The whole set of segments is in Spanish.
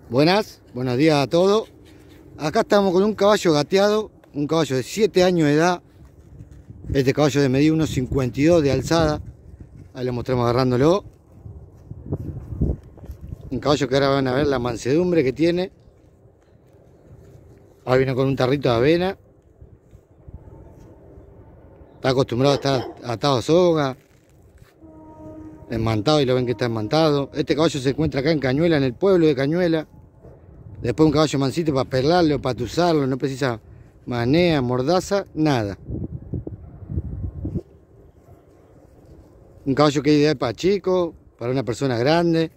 Buenos días a todos. Acá estamos con un caballo gateado, un caballo de 7 años de edad. Este caballo de medir unos 52 de alzada. Ahí lo mostramos agarrándolo. Un caballo que ahora van a ver la mansedumbre que tiene. Ahora viene con un tarrito de avena. Está acostumbrado a estar atado a soga, enmantado, y lo ven que está enmantado. Este caballo se encuentra acá en Cañuela, en el pueblo de Cañuela. Después un caballo mansito para perlarlo, para tuzarlo, no precisa manea, mordaza, nada. Un caballo que es ideal para chicos, para una persona grande.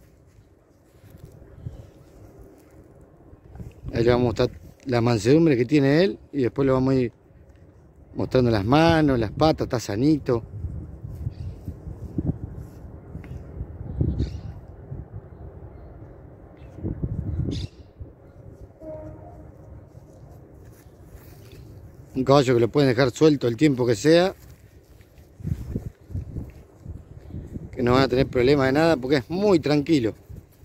Ahí le vamos a mostrar la mansedumbre que tiene él y después le vamos a ir mostrando las manos, las patas, está sanito. Un caballo que lo pueden dejar suelto el tiempo que sea, que no van a tener problema de nada porque es muy tranquilo.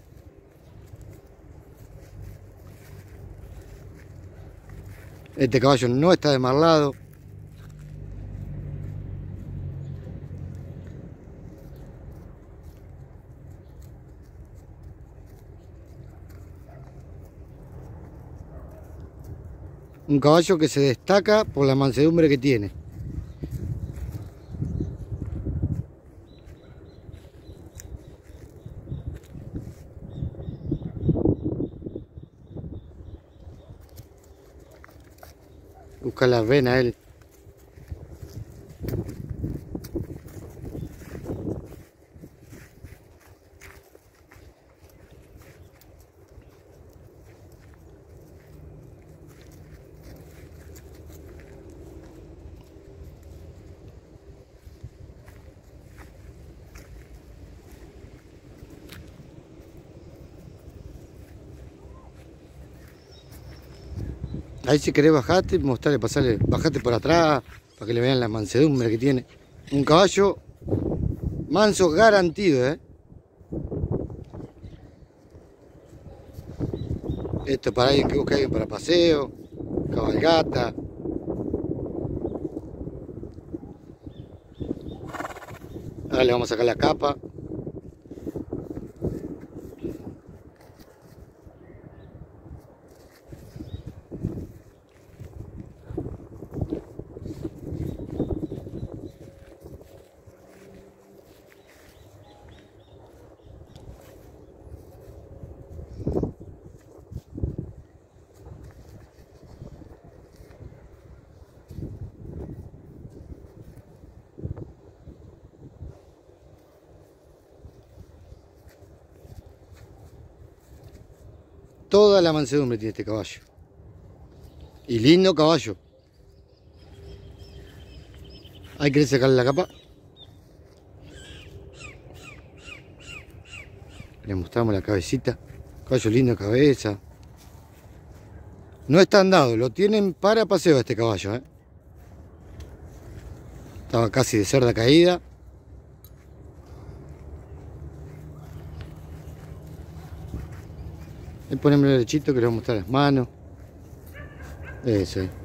Este caballo no está desmarlado. Un caballo que se destaca por la mansedumbre que tiene. Busca las venas él. Ahí si querés bajarte, mostrarle, pasarle, bajate por atrás para que le vean la mansedumbre que tiene. Un caballo manso garantido, ¿eh? Esto para alguien que busca a alguien para paseo, cabalgata. Ahora le vamos a sacar la capa. Toda la mansedumbre tiene este caballo. Y lindo caballo. Hay que sacarle la capa. Le mostramos la cabecita. Caballo lindo de cabeza. No está andado, lo tienen para paseo este caballo, ¿eh? Estaba casi de cerda caída. Le ponemos el derechito que le vamos a mostrar las manos. Eso ahí.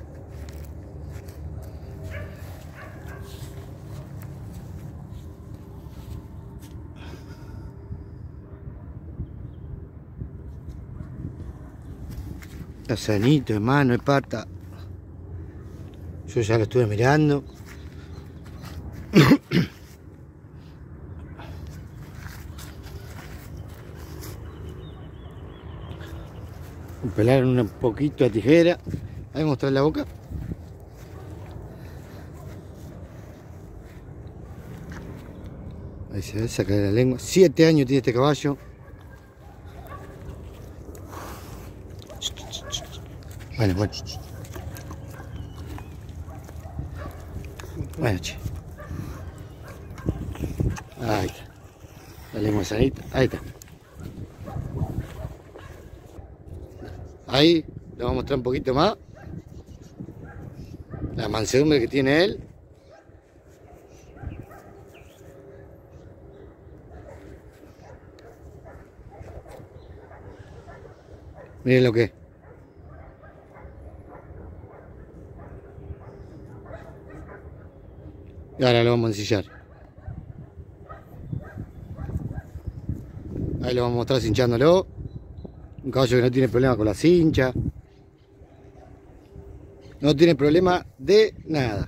Está sanito de mano, de pata. Yo ya lo estuve mirando. Pelaron un poquito a tijera. Ahí mostrar la boca. Ahí se ve, sacar la lengua. 7 años tiene este caballo. Bueno. Bueno, che. Ahí está. La lengua sanita. Ahí está. Ahí le vamos a mostrar un poquito más la mansedumbre que tiene él. Miren lo que es. Y ahora lo vamos a ensillar. Ahí lo vamos a mostrar cinchándolo. Un caballo que no tiene problema con la cincha. No tiene problema de nada.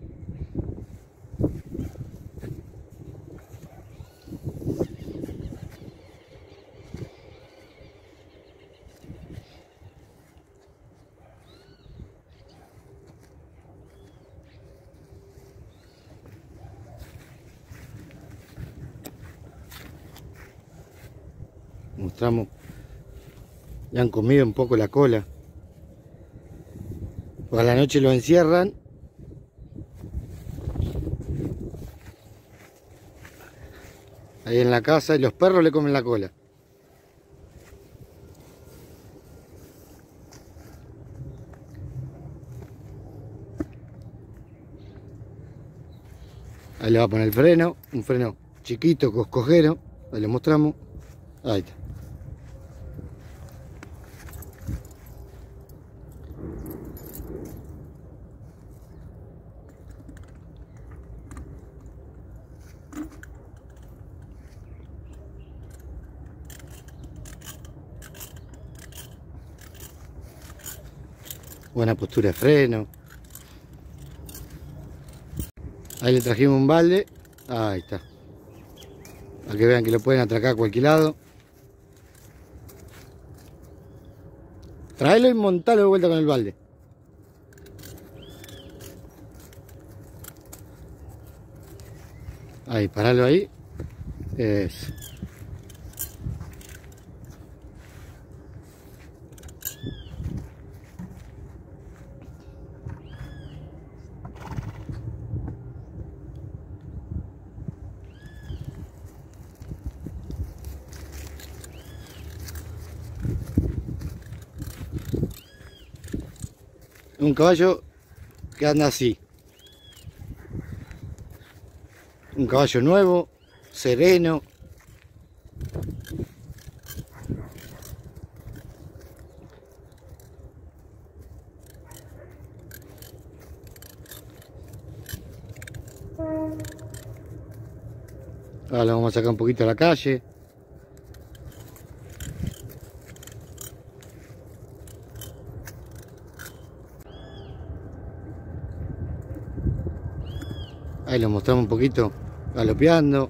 Mostramos. Le han comido un poco la cola. Por la noche lo encierran. Ahí en la casa y los perros le comen la cola. Ahí le va a poner el freno, un freno chiquito, coscojero. Ahí le mostramos. Ahí está. Buena postura de freno. Ahí le trajimos un balde. Ahí está. Para que vean que lo pueden atracar a cualquier lado. Traelo y montalo de vuelta con el balde. Ahí, paralo ahí. Eso. Un caballo que anda así. Un caballo nuevo, sereno. Ahora lo vamos a sacar un poquito a la calle. Ahí lo mostramos un poquito galopeando.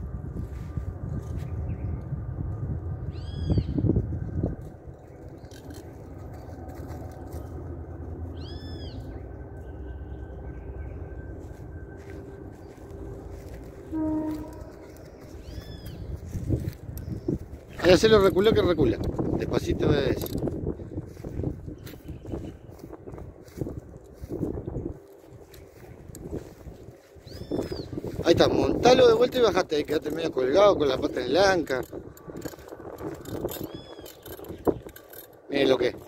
Ahí hacerlo recula que recula. Despacito es. Ahí está, montalo de vuelta y bajate. Ahí quedate medio colgado con la pata en la anca. Miren lo que es.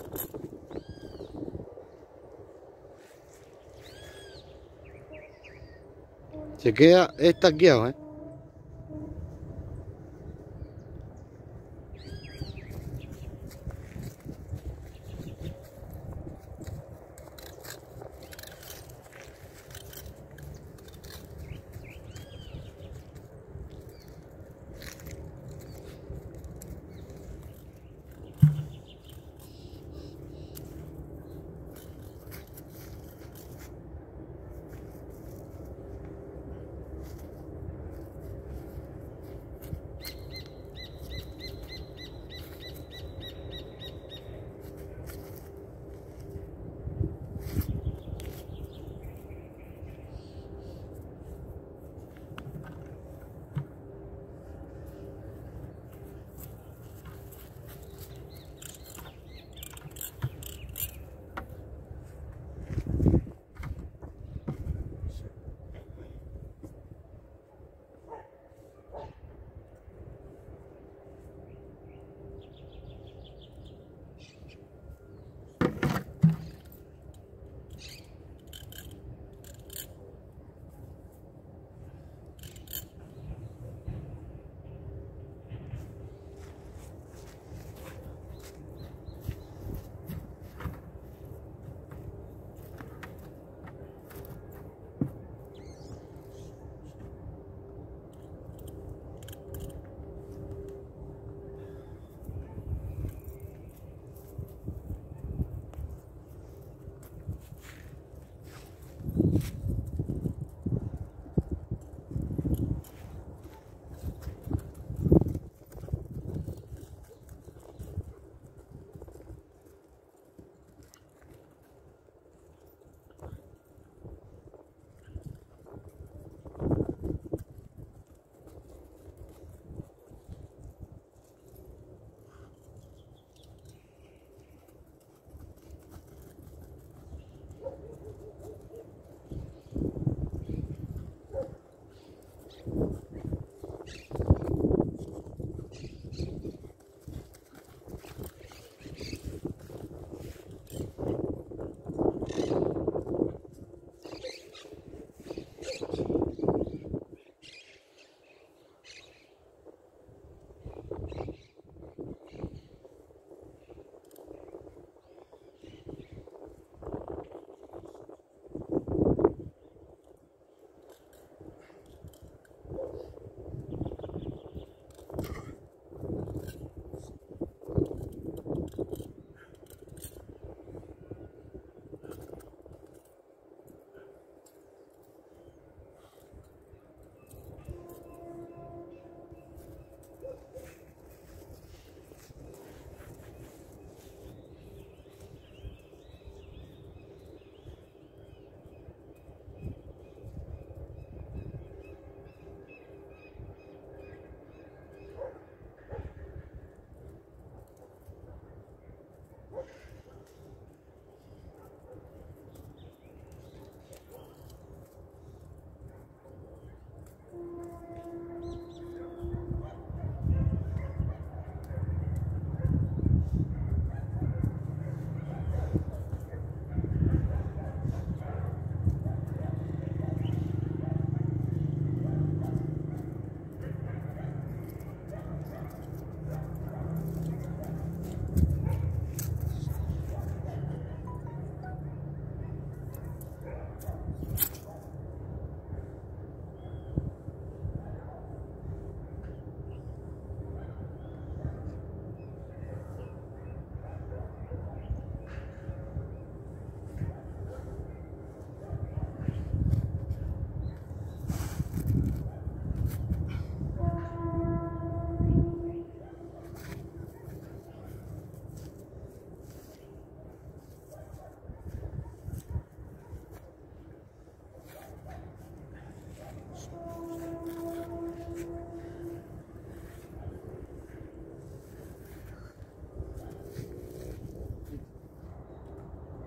Se queda estaqueado,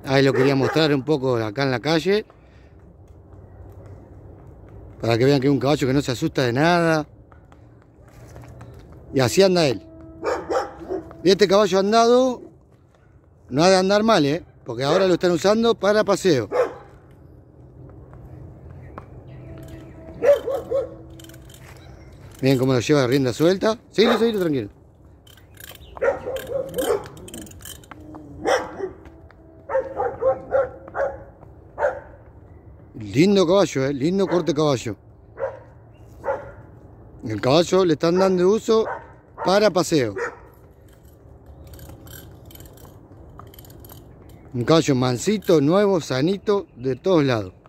Ahí lo quería mostrar un poco acá en la calle. Para que vean que es un caballo que no se asusta de nada. Y así anda él. Y este caballo andado no ha de andar mal, porque ahora lo están usando para paseo. Miren cómo lo lleva de rienda suelta. Seguilo, tranquilo. Lindo caballo, lindo corte caballo. El caballo le están dando uso para paseo. Un caballo mansito, nuevo, sanito, de todos lados.